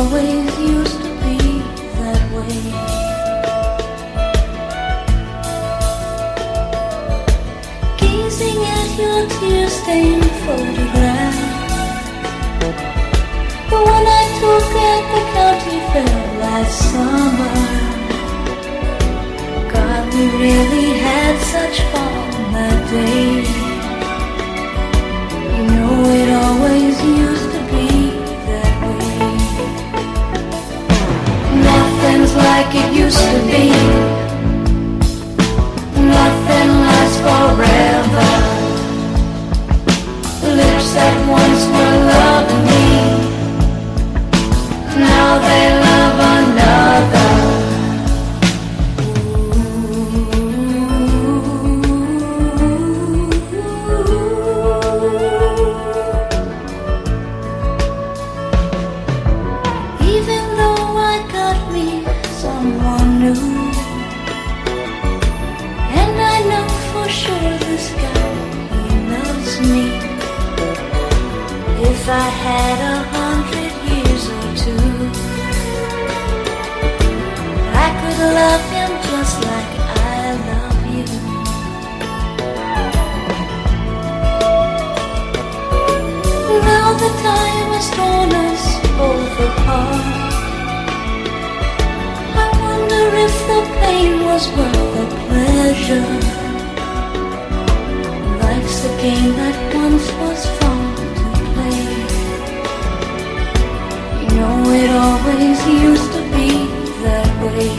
always used to be that way. Gazing at your tear-stained photograph, the one I took at the county fair last summer. God, we really had such fun that day. You know it always used to be that way. Nothing's like it used to be. Nothing lasts forever. Lips that once were loving me, now they love another. Even though I got me someone new, and I know for sure this guy, he loves me. If I had 100 years or two, I could love him just like I love you. Now the time has torn us both apart. I wonder if the pain was worth the pleasure. Life's a game that once was fun to play. You know it always used to be that way.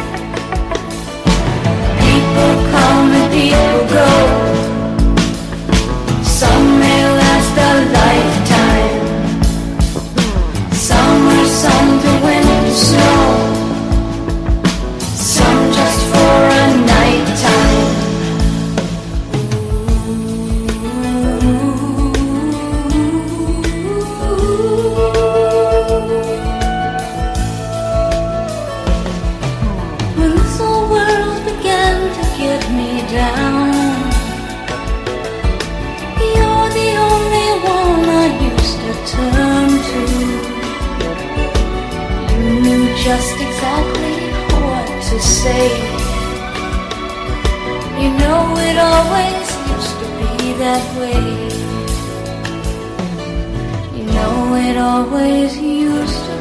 People come and people go. Some may last a lifetime. Summer, some to winter snow. Some just for a night time. When this whole world began to get me down, you're the only one I used to turn to. You knew just exactly what to say. You know it always used to be that way. You know it always used to